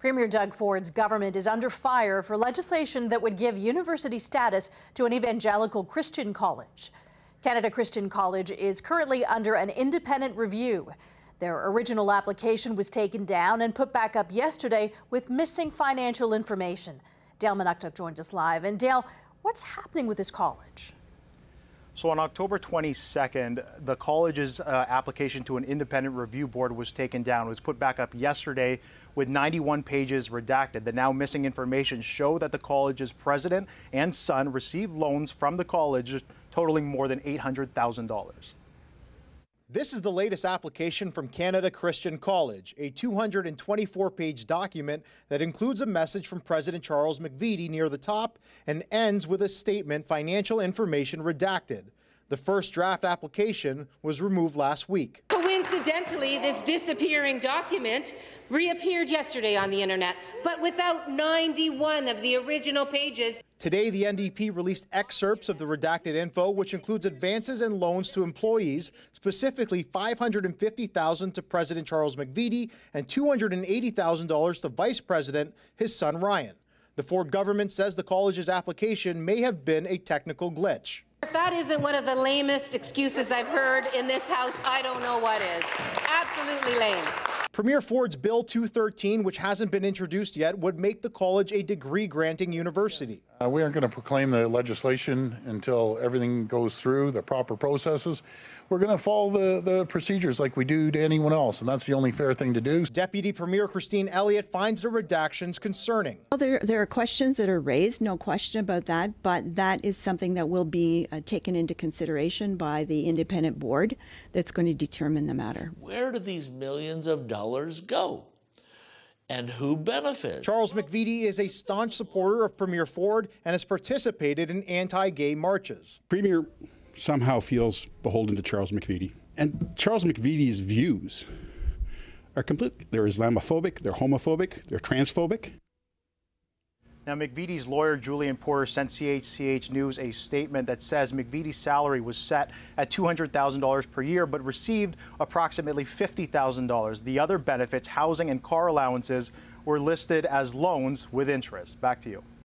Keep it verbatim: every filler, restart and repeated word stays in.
Premier Doug Ford's government is under fire for legislation that would give university status to an evangelical Christian college. Canada Christian College is currently under an independent review. Their original application was taken down and put back up yesterday with missing financial information. Dale Manuktuk joins us live. And Dale, what's happening with this college? So on October twenty-second, the college's uh, application to an independent review board was taken down. It was put back up yesterday with ninety-one pages redacted. The now missing information show that the college's president and son received loans from the college totaling more than eight hundred thousand dollars. This is the latest application from Canada Christian College, a two hundred twenty-four page document that includes a message from President Charles McVety near the top and ends with a statement, financial information redacted. The first draft application was removed last week. Coincidentally, this disappearing document reappeared yesterday on the internet, but without ninety-one of the original pages. Today, the N D P released excerpts of the redacted info, which includes advances and loans to employees, specifically five hundred fifty thousand dollars to President Charles McVety and two hundred eighty thousand dollars to Vice President, his son Ryan. The Ford government says the college's application may have been a technical glitch. If that isn't one of the lamest excuses I've heard in this House, I don't know what is. Absolutely lame. Premier Ford's Bill two thirteen, which hasn't been introduced yet, would make the college a degree-granting university. Uh, we aren't going to proclaim the legislation until everything goes through the proper processes. We're going to follow the, the procedures like we do to anyone else, and that's the only fair thing to do. Deputy Premier Christine Elliott finds the redactions concerning. Well, there, there are questions that are raised, no question about that, but that is something that will be uh, taken into consideration by the independent board that's going to determine the matter. Where do these millions of dollars go? And who benefits? Charles McVety is a staunch supporter of Premier Ford and has participated in anti-gay marches. Premier somehow feels beholden to Charles McVety. And Charles McVety's views are complete. They're Islamophobic, they're homophobic, they're transphobic. Now, McVety's lawyer, Julian Porter, sent C H C H News a statement that says McVety's salary was set at two hundred thousand dollars per year, but received approximately fifty thousand dollars. The other benefits, housing and car allowances, were listed as loans with interest. Back to you.